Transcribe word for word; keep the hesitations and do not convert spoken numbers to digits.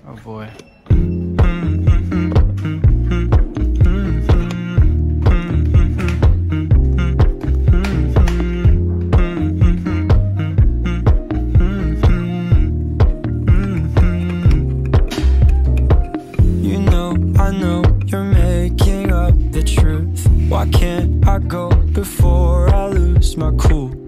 Oh boy. You know, I know you're making up the truth. Why can't I go before I lose my cool?